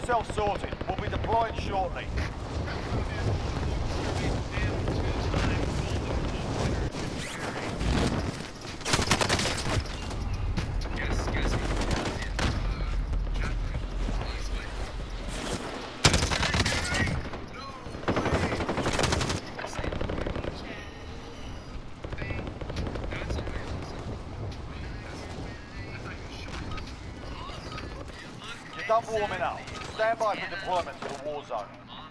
yourself sorted. We'll be deploying shortly. You're done warming up. Stand by for deployment to the war zone.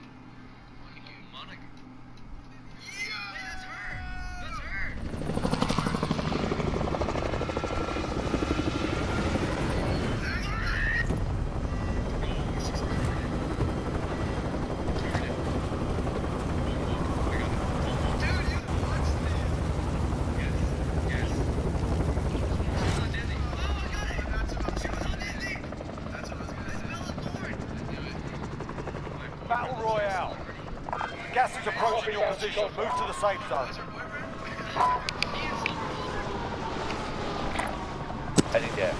Battle Royale. Gas is approaching your position. Move to the safe zone. Heading there.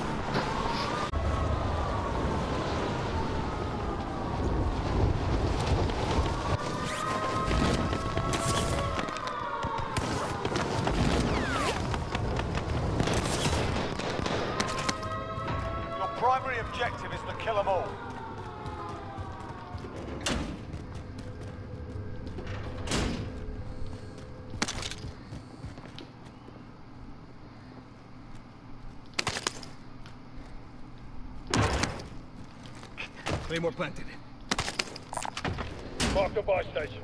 Your primary objective is to kill them all. Claymore planted. Mark the buy station.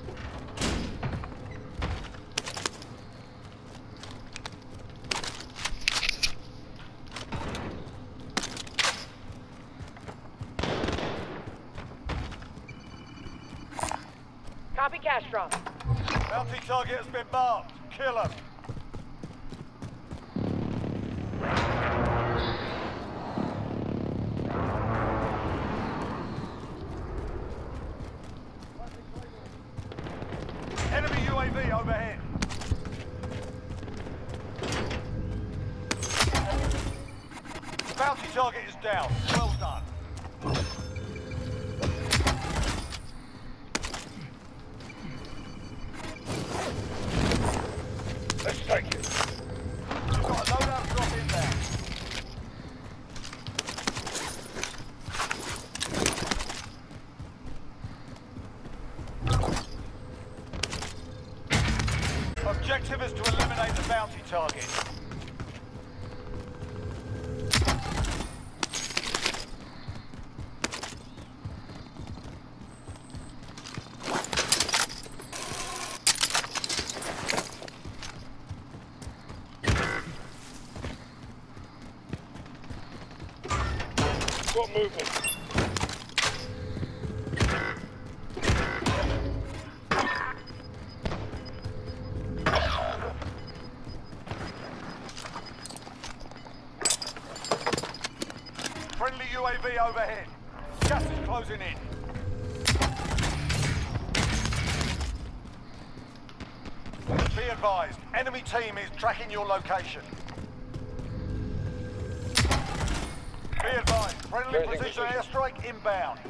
Copy Castron. Bounty target has been marked. Kill him. Enemy UAV overhead. Bounty target is down. Well done. Let's take it. You've got a loadout drop inbound. Objective is to eliminate the bounty target. Got movement. Friendly UAV overhead. Gas is closing in. Be advised, enemy team is tracking your location. Be advised, friendly precision airstrike inbound.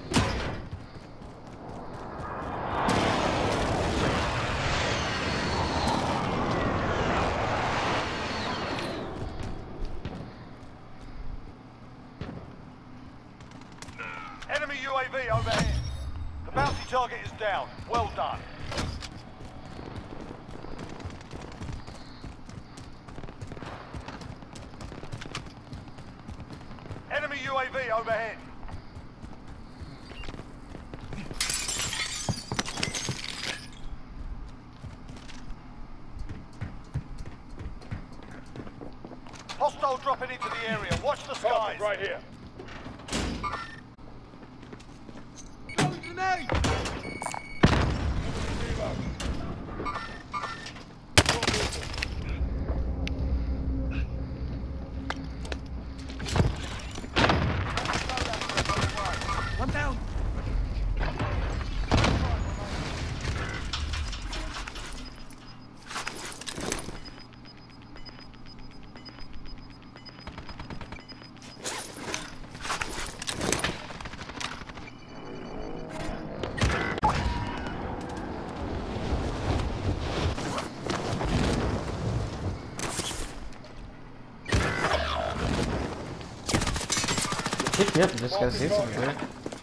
Enemy UAV overhead. The bounty target is down. Well done. Enemy UAV overhead. Hostile dropping into the area. Watch the skies. Right here. Grenade! One down. pick you up just gotta say something, dude.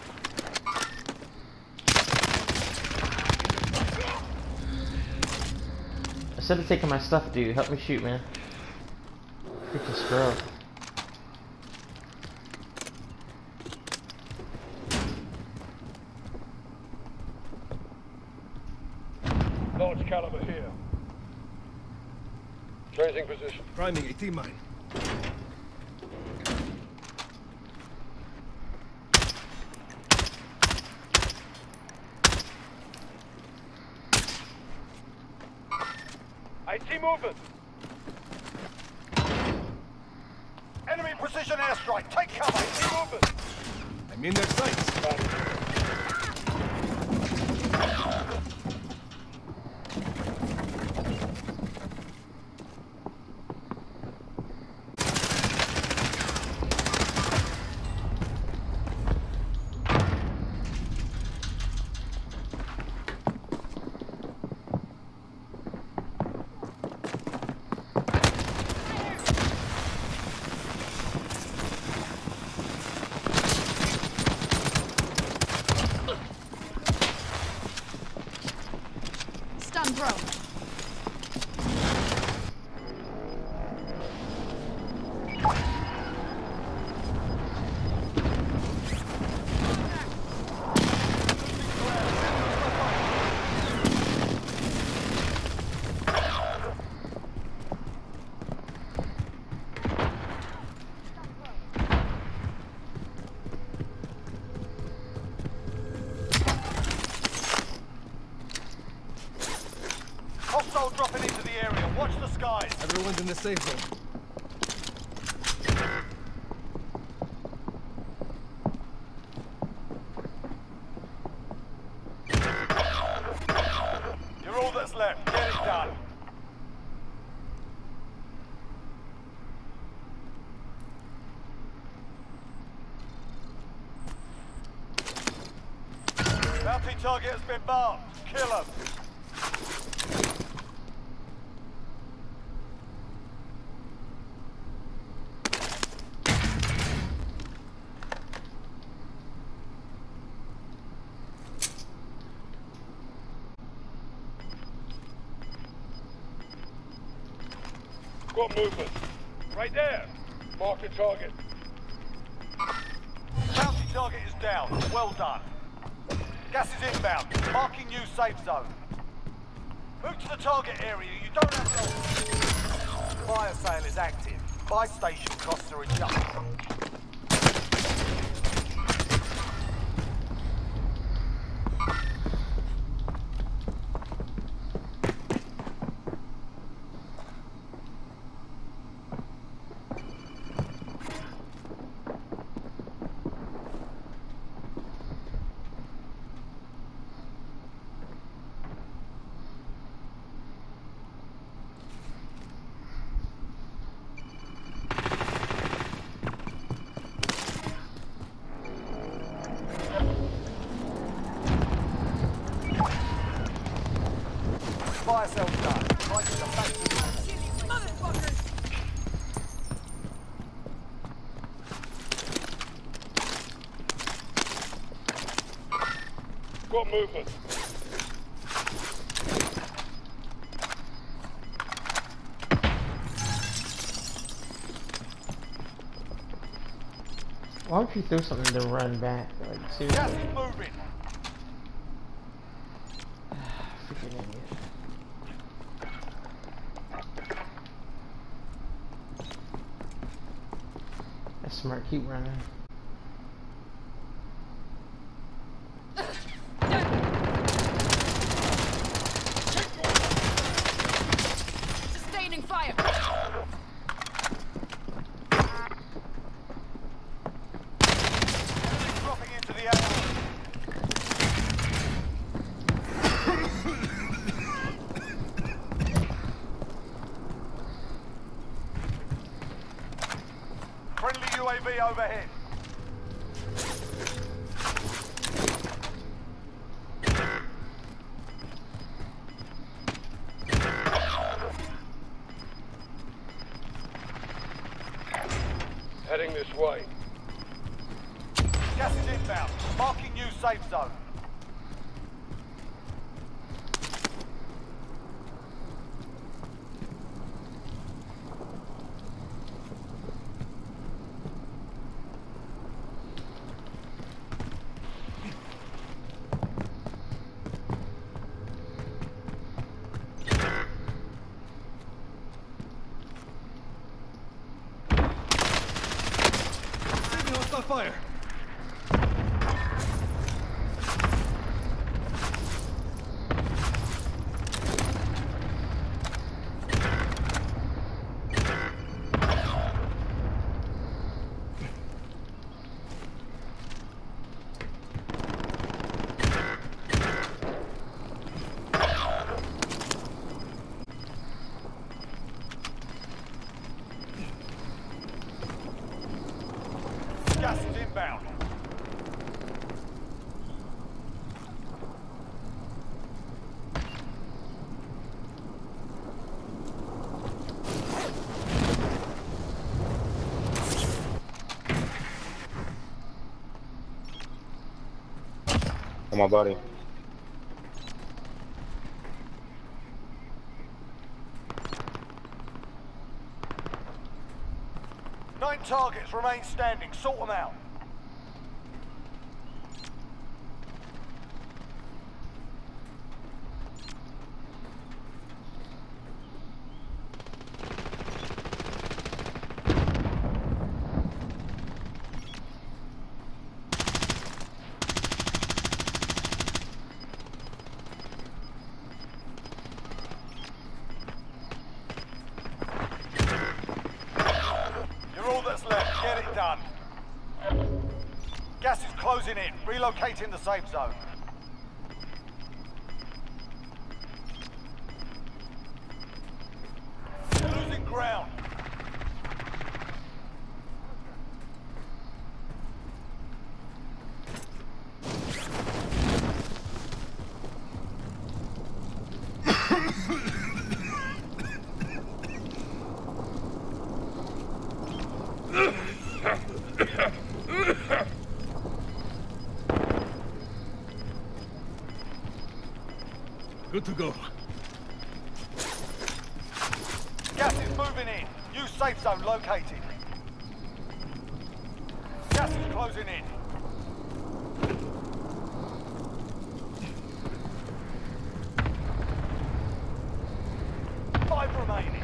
Instead of taking my stuff, dude, help me shoot, man. Freaking scrub. Large caliber here. Changing position. Priming AT mine. I see movement. Enemy precision airstrike. Take cover. I see movement. I'm in their sights. Stun drone. Hostile dropping into the area. Watch the skies. Everyone's in the safe zone. You're all that's left. Get it done. Bounty target has been marked. Kill him. Got movement. Right there. Mark the target. Bounty target is down. Well done. Gas is inbound. Marking new safe zone. Move to the target area. You don't have to. Fire sale is active. Buy station costs are adjusted. Fire sale done. Prices are back to Got movement. Why don't you throw something to run back? Like, gas seriously. is moving. Freaking idiot. That's smart, keep running. Sustaining fire. Dropping into the area. Friendly UAV overhead. Heading this way. inbound. Marking new safe zone. Receiving hostile fire. Gas is inbound. On my body. Nine targets remain standing. Sort them out. You're all that's left. Get it done. Gas is closing in. Relocating the safe zone. Losing ground. Good to go. Gas is moving in. New safe zone located. Gas is closing in. Five remaining.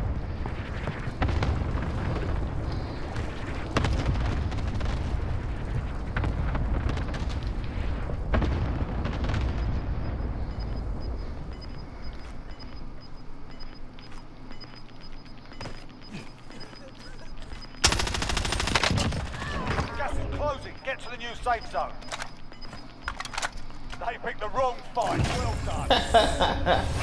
Gas is closing. Get to the new safe zone. They picked the wrong fight. Well done.